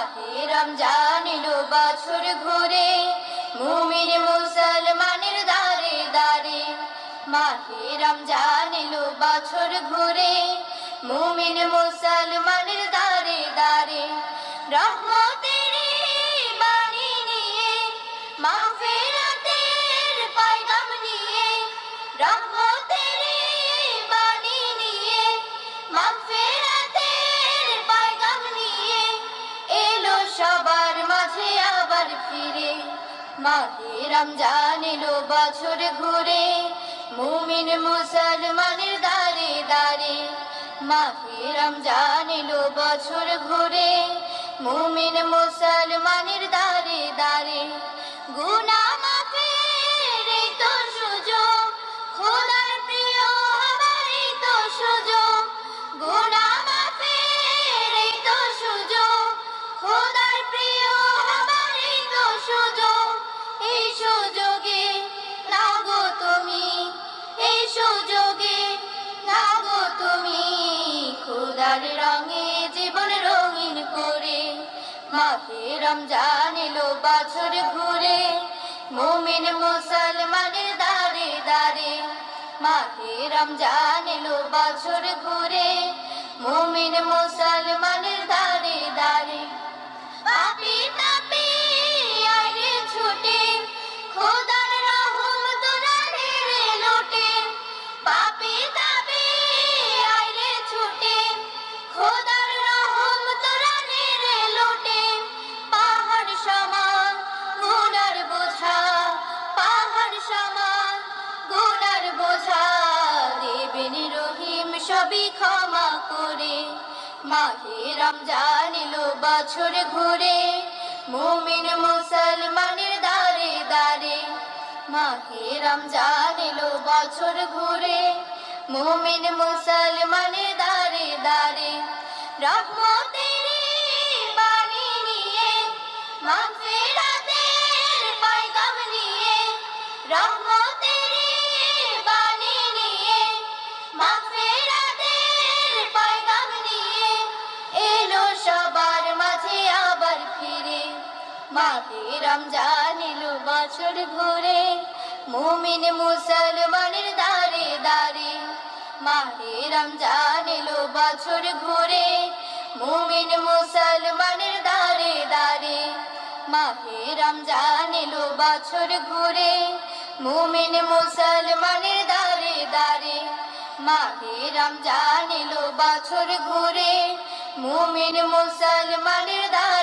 মাহে রমজান এলো বছর ঘুরে মুমিন মুসলমানের দারে দারে মাহে রমজান এলো বছর ঘুরে মুমিন মুসলমানের দারে দারে রহমতের বাণী নিয়ে মাগফিরাতের পয়গাম নিয়ে রহমতের বাণী নিয়ে মাগফিরাতের পয়গাম নিয়ে এলো সবার মাঝে আবার ফিরে মাহে রমজান এলো বছর ঘুরে মুমিন মুসলমানের দারে দারে মাহে রমজান এলো বছর ঘুরে মুমিন মুসলমানের দারে দারে গুনাহ মাফের এই তো সুযোগ খোদার প্রিয় হবার এই তো সুযোগ গুনাহ মাফের এই তো সুযোগ খোদার প্রিয় হবার এই তো সুযোগ এই সুযোগে নাগো তুমি এই সুযোগে নাগো তুমি খোদার রঙে জীবন রঙিন করে মাহে রমজান এলো বছর ঘুরে মুমিন মুসলমানের দারে দারে মাহে রমজান এলো বছর ঘুরে মুমিন মুসলমানের দারে দারে পাপী তাপী আইরে ছুটে খোদার রহম দুলারে লোটে পাপী তাপী আইরে ছুটে খোদার রহম দুলারে লোটে পাহাড় সমান গুনার বোঝা পাহাড় সমান গুনার বোঝা দেবেন রহিম সবই ক্ষমা করে মাহে রমজান এলো বছর ঘুরে মুমিন মুসলমানের দারে দারে মাহে রমজান এলো বছর ঘুরে মুমিন মুসলমানের দারে দারে রহমতের বাণী নিয়ে মাগফিরাতের পয়গাম নিয়ে রহমতের বাণী নিয়ে মাগফিরাতের পয়গাম নিয়ে এলো সবার মাঝে আবার ফিরে মাহে রমজান এলো বছর ঘুরে মুমিন মুসলমানের দারে দারে মাহে রমজান এলো বছর ঘুরে মুমিন মুসলমানের দারে দারে মাহে রমজান এলো বছর ঘুরে মুমিন মুসলমানের দারে দারে মাহে রমজান এলো বছর ঘুরে মুমিন মুসলমানের দারে